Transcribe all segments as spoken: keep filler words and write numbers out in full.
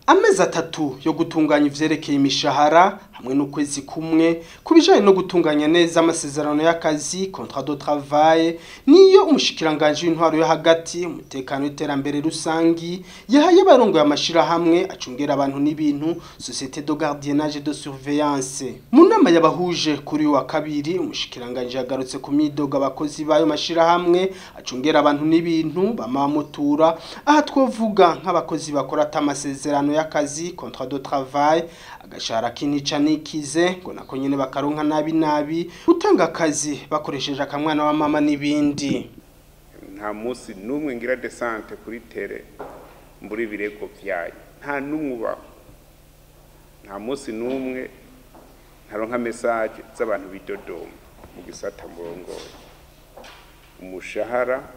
Amezi atatu yo gutunganya ivyerekeye imishahara hamwe n'ukwezi kumwe kubijanye no gutunganya neza amasezerano y'akazi contrat de travail niyo umushikiranganji w'intwaro yo hagati umutekano w'iterambere rusangi yahaye abarongoye amashirahamwe acungera abantu n'ibintu société de gardiennage de surveillance. Mu nama yabahuje kuri wa kabiri umushikiranganji yagarutse ku midogo abakozi bayo mashirahamwe acungera abantu n'ibintu bamamutura aha twovuga nk'abakozi bakora atamasezerano y'akazi contrat de travail agashara kinica nikize ngo nako nyene bakaronka nabi nabi utanga akazi bakoresheje akamwana wa mama n'ibindi. Nta musi numwe ngira desante kuri tere mburi birego vyayo nta numwe nta musi numwe ntaronka message z'abantu bidodoma mu gisata murongoye umushahara.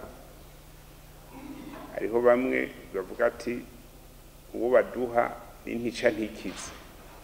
Hariho bamwe bavuga ati uwo baduha n'intica ntikize,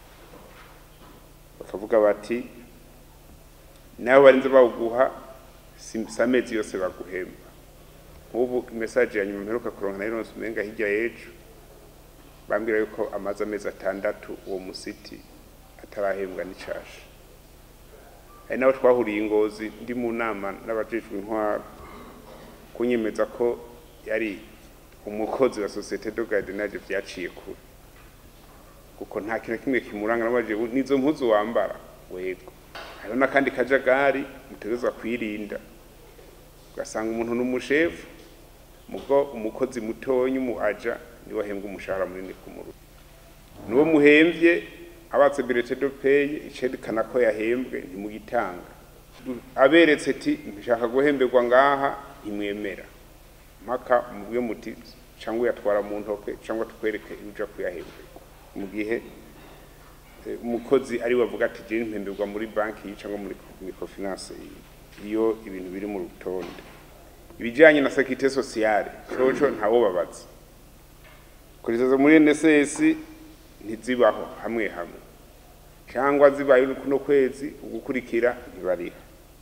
bakavuga bati nawe barinze bawuguha samezi yose baguhemba. Ubu message ya nyuma mperuka kuronka nayo umenga hirya yejo bambwira yuko amaze amezi atandatu uwo musiti atarahembwa n'icasha. Ari nawe twahuriye Ngozi ndi mu nama n'abajejwe intwaro kunyemeza ko yari umukozi wa société de gardiennage vyaciye kure kuko nta kintu kimwe kimuranga n'abaje nizo mpuzu wambara wego. Hariho n'akandi kajagari mutegezwa kwirinda ugasanga umuntu n'umushefu mugo umukozi mutonyi mu aja niwe ahembwa umushahara munini ku muru nuwo muhemvye abatse billet de paye icedikana ko yahembwe ntimugitanga aberetse ati nshaka guhemberwa ngaha imwemera maka mubwe muti cyangwa yatwara mu ntoke cyangwa tukwereke uja kuyahembwa mu gihe umukozi ari wavuga ati je mpemberwa muri banki cyangwa muri microfinance iyo ibintu biri mu rutonde. Ibijanye na sécurité sociale coco ntawo babaza kurizaza muri N S S ntizibaho hamwe hamwe cyangwa zibaye no kwezi ugukurikira ntibariha.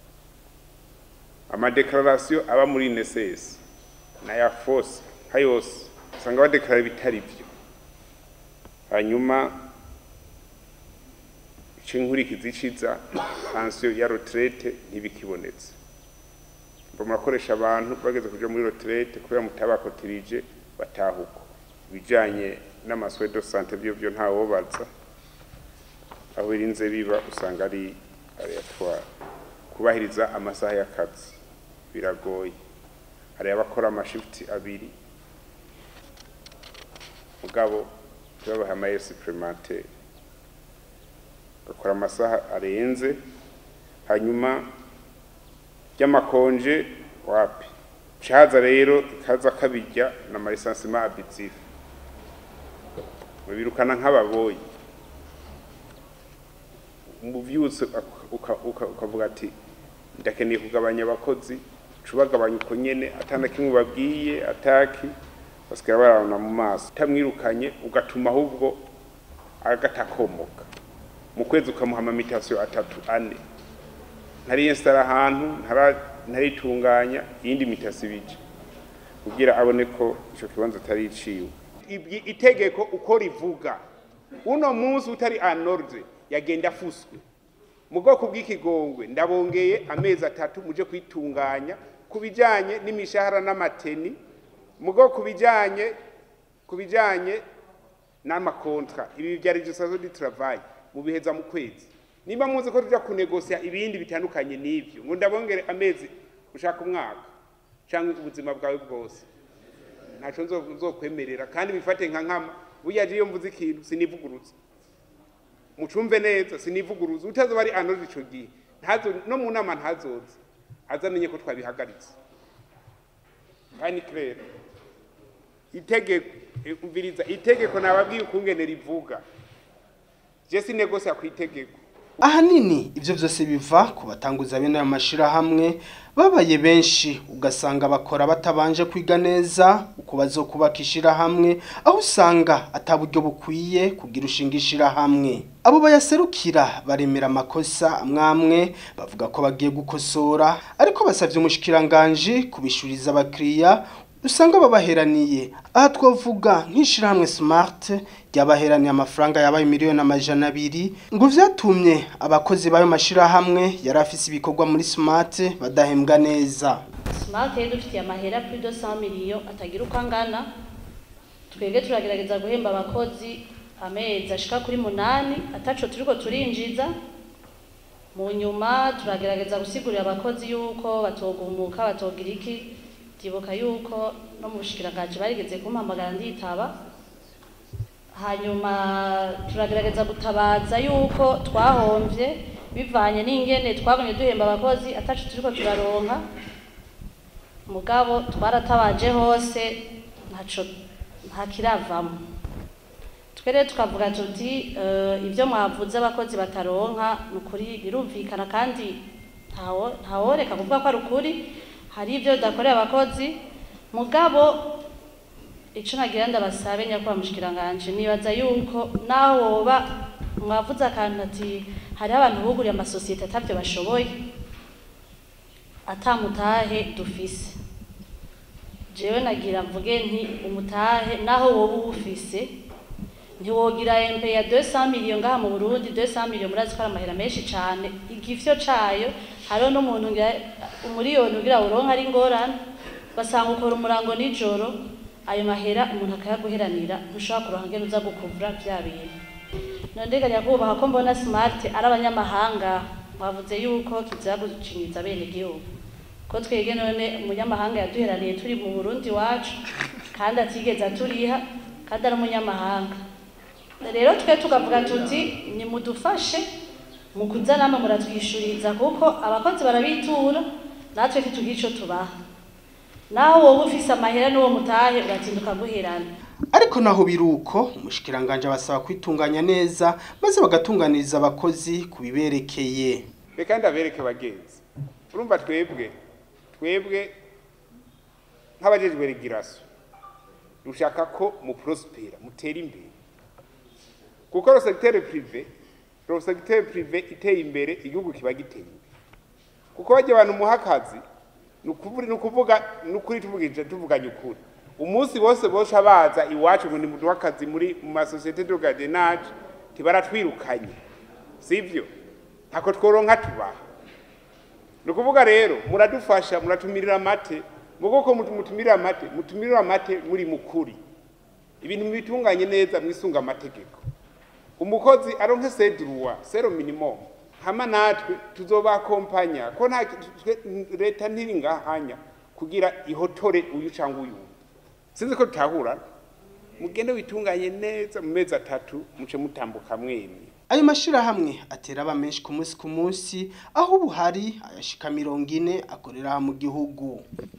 Ama declaration aba muri N S S na ya force hayose usanga badeklara bitari byo, hanyuma inkurikizi iciza pension ya retraite ntibikibonetse. Bamakoresha abantu bageze kuja muri retraite kubera mutabakotirije batahuko. Bijanye n'amaswe de santé byo byo ntawo baza aho irinze biba usanga ari ari atwara kubahiriza amasaha y'akazi biragoye. Hari abakora amashifti abiri mugabo tubaha amaye supplémentaire bakora amasaha arenze, hanyuma y'amakonje wapi caza rero ikaza kabijya na licenciement abusif mubirukana nk'ababoyi mu vyutse ukavuga ati ndakeneye kugabanya abakozi cubagabanya uko nyene atana kimwe babwiye ataki basikara barana mu maso tamwirukanye ugatuma ahubwo agatakomoka mu kwezi ukamuha amamitation atatu ane ntari installa ahantu ntaritunganya iyindi mitasi bije kugira abone ko ico kibanza atari iciwe. Itegeko uko rivuga uno munsi utari anorde yagenda fuswe mu bwoko bw'ikigongwe ndabongeye amezi atatu muje kwitunganya kubijanye n'imishahara n'amateni mu bwoko bijanye kubijanye n'amakontra ibi bya registration du travail mu biheza mu kwezi. Niba muze ko tuja kunegosia ibindi bitandukanye n'ivyo ngo ndabongere amezi ushaka umwaka cyangwa ubuzima bwawe bwose ntaco nzokwemerera kandi bifate nka nkama buyaje iyo mvuze ikintu sinivugurutse mucumve neza sinivuguruza utazo bari anoje ico gihe ntazo no mu nama ntazoze azamenye ko twabihagaritse kandi clair itegeko umviriza itegeko nababwiye ukungene rivuga je sinegosia ku itegeko. Ahanini ivyo vyose biva ku batanguza bene amashirahamwe babaye benshi ugasanga bakora batabanje kwiga neza uko bazokubakishira hamwe aho usanga ataburyo bukwiye kugira ushingishira hamwe. Abo bayaserukira baremera amakosa amwamwe bavuga ko bagiye gukosora ariko basavye umushikiranganji kubishuriza abakiriya usanga babaheraniye. Aha twavuga nk'ishirahamwe Smart ryabaheraniye amafaranga yabaye miliyoni amajana abiri ngo vyatumye abakozi bayo mashirahamwe yarafise ibikorwa muri Smart badahembwa neza. Smart yari dufitiye amahera plus de cent millions atagira uko angana. Twebwe turagerageza guhemba abakozi amezi ashika kuri munani ataco turiko turinjiza. Mu nyuma turagerageza gusigurira abakozi yuko batogumuka batogira iki. Tibuka yuko no mu Umushikiranganji barigeze kumpamagara nditaba. Hanyuma turagerageza gutabaza yuko twahomvye bivanye n'ingene twabonye duhemba abakozi ataco turiko turaronka. Mugabo twaratabaje hose ntaco ntakiravamo. Twere tukavuga tuti uh, ivyo mwavuze abakozi bataronka nukuri birumvikana kandi ntawo ntaworeka kuvuga ko ari ukuri. Hari ivyo dakorera abakozi mugabo ico nagira ndabasabe nyakwa Umushikiranganji nibaza yuko naho woba mwavuze akantu ati hari abantu buguriye amasosiyete atavyo bashoboye atamutahe dufise. Jewe nagira mvuge nti umutahe naho woba ufise ntiwogira M P ya deux cents millions ngaha mu Burundi. Deux cents millions murazi ko ari amahera menshi cane. Igifyo cayo hariho n'umuntu ngira umuriyoni ugira uronka ari ngorane basanga ukora umurango nijoro ayo mahera umuntu akayaguheranira ntushobora kuronka ngene uza gukuvura vya bintu. Nondega nyakubaha ko mbona Smart ari abanyamahanga bavuze yuko kiza gucinyiza bene gihugu ko twege none umunyamahanga yaduheraniye turi mu Burundi wacu kandi atigeze aturiha kandi ari umunyamahanga. Rero twe tukavuga tuti ni mudufashe mu kuzanama muratwishuriza kuko abakozi barabitura natwe kitugico tubaha. Naho wowe ufise amahera n'uwo mutahe uratinduka guherana. Ariko naho biruko Umushikiranganji abasaba kwitunganya neza maze bagatunganiriza abakozi kubiberekeye. Reka ndabereke bagenzi. Urumva twebwe twebwe nk'abajejwe regirasiyo dushaka ko mu prospera mutera imbere. Kuko le secteur privé, le secteur privé iteye imbere igihugu kiba giteye imbere. Kuko baje abantu muhakazi nukuvuri nukuvuga nukuri tuvugije tuvuganye ukuri. Umunsi bose bosha baza iwacu ngo ni mu duhakazi muri mu société de gardiennage tibaratwirukanye. Sivyo? Ntako tworonka tubaha. Nukuvuga rero muradufasha muratumirira amate mugoko mutumirira amate mutumirira amate muri mukuri. Ibintu bitunganye neza mwisunga amategeko. Umukozi aronke sedruwa zero minimum hama natwe tuzobakompanya ko nta leta ntiringahanya kugira ihotore uyu cyangwa uyu. Sinzi ko tutahura mugende witunganye neza mu mezi atatu muce mutambuka mwene. Ayo mashirahamwe atera aba menshi ku munsi ku munsi aho ubu hari ayashika mirongo ine akorera mu gihugu.